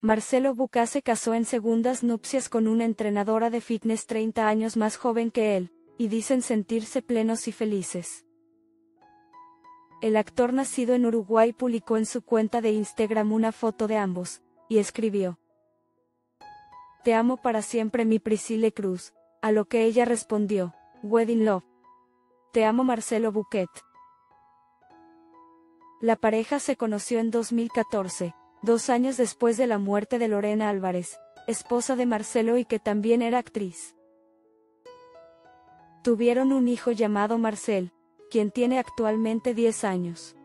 Marcelo Bucá se casó en segundas nupcias con una entrenadora de fitness 30 años más joven que él, y dicen sentirse plenos y felices. El actor nacido en Uruguay publicó en su cuenta de Instagram una foto de ambos, y escribió: "Te amo para siempre, mi Priscille Cruz", a lo que ella respondió: "Wedding Love. Te amo, Marcelo Buquet". La pareja se conoció en 2014, 2 años después de la muerte de Lorena Álvarez, esposa de Marcelo y que también era actriz. Tuvieron un hijo llamado Marcel, quien tiene actualmente 10 años.